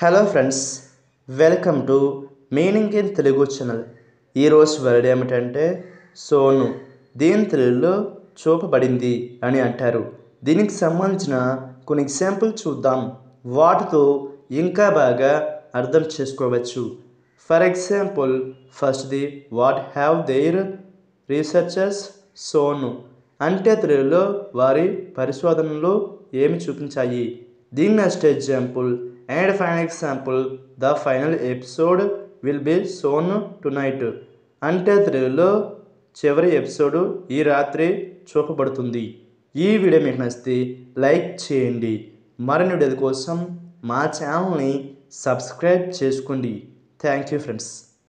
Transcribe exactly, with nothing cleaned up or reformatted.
Hello friends, welcome to meaning in Telugu channel. ఈరోజు word ఏమిటంటే shown. దీని తెలుగులో చూపబడింది అని అంటారు. దీనికి సంబంధించిన కొన్ని ఎగ్జాంపుల్ చూద్దాం. వాటితో ఇంకా బాగా అర్థం చేసుకోవచ్చు. ఫర్ ఎగ్జాంపుల్, ఫస్ట్ది what have their researchers shown అంటే తెలుగులో వారి పరిశోధనలు ఏమి చూపించాయి. దీని next example and final example, the final episode will be shown tonight అంటే తెలుగులో చివరి ఎపిసోడ్ ఈ రాత్రి చూపబడుతుంది. ఈ వీడియో మీకు నచ్చితే లైక్ చేయండి. మరిన్ని వీడియోల కోసం మా ఛానల్ని సబ్స్క్రైబ్ చేసుకోండి. Thank you friends.